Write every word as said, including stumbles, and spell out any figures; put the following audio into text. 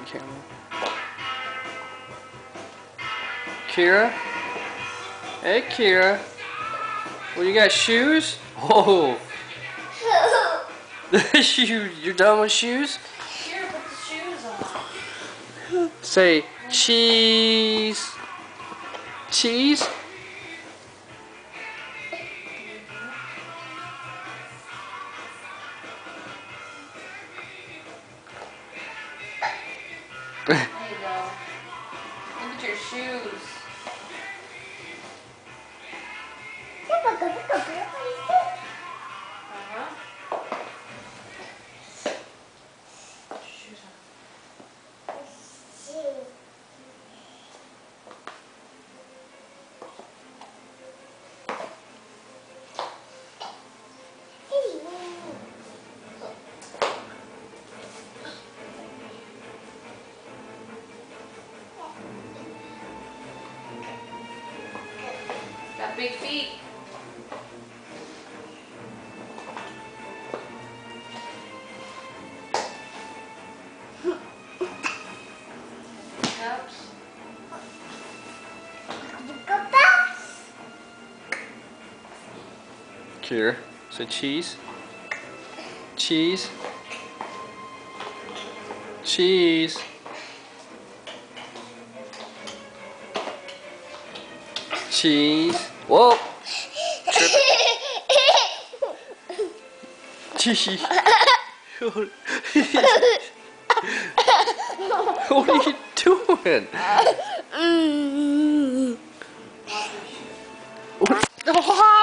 the camera. Keira? Hey, Keira. Well, you got shoes? Oh. you, you're done with shoes? Keira, put the shoes on. Say cheese. Cheese? There you go. Look at your shoes. Uh-huh. Shoes on. Got big feet. Cups. Keira. Say cheese. Cheese. Cheese. Cheese. Whoa. Cheese. What are you doing? What?